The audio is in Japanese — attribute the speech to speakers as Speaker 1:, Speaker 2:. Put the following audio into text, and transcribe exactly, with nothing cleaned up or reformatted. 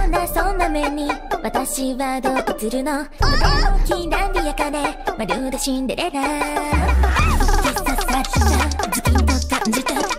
Speaker 1: んなそんな目に私はどう映るの？とてもきらびやかでまるでシンデレラ。必殺技ズキンと感じた